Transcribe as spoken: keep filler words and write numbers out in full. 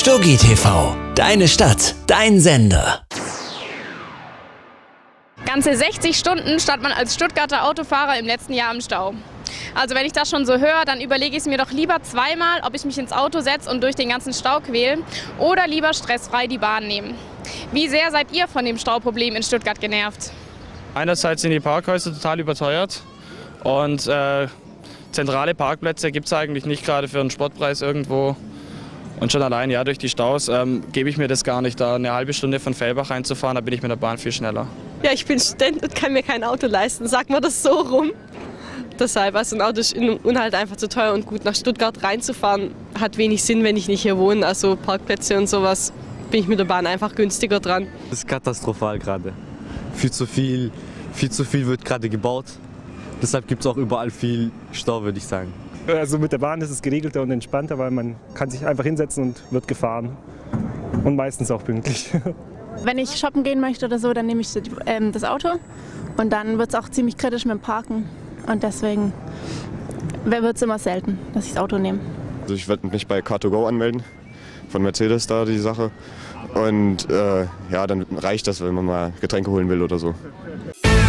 Stuggi T V, deine Stadt, dein Sender. Ganze sechzig Stunden stand man als Stuttgarter Autofahrer im letzten Jahr im Stau. Also wenn ich das schon so höre, dann überlege ich es mir doch lieber zweimal, ob ich mich ins Auto setze und durch den ganzen Stau quäle oder lieber stressfrei die Bahn nehmen. Wie sehr seid ihr von dem Stauproblem in Stuttgart genervt? Einerseits sind die Parkhäuser total überteuert und äh, zentrale Parkplätze gibt es eigentlich nicht, gerade für einen Sportpreis irgendwo. Und schon allein ja, durch die Staus ähm, gebe ich mir das gar nicht, da eine halbe Stunde von Fellbach reinzufahren, da bin ich mit der Bahn viel schneller. Ja, ich bin Student und kann mir kein Auto leisten, sagt man das so rum. Deshalb, also ein Auto ist in Unhalt einfach zu teuer und gut nach Stuttgart reinzufahren hat wenig Sinn, wenn ich nicht hier wohne. Also Parkplätze und sowas bin ich mit der Bahn einfach günstiger dran. Das ist katastrophal gerade. Viel zu viel, viel zu viel wird gerade gebaut. Deshalb gibt es auch überall viel Stau, würde ich sagen. Also mit der Bahn ist es geregelter und entspannter, weil man kann sich einfach hinsetzen und wird gefahren. Und meistens auch pünktlich. Wenn ich shoppen gehen möchte oder so, dann nehme ich das Auto. Und dann wird es auch ziemlich kritisch mit dem Parken. Und deswegen wird es immer selten, dass ich das Auto nehme. Also ich werde mich bei Car to Go anmelden, von Mercedes da die Sache. Und äh, ja, dann reicht das, wenn man mal Getränke holen will oder so.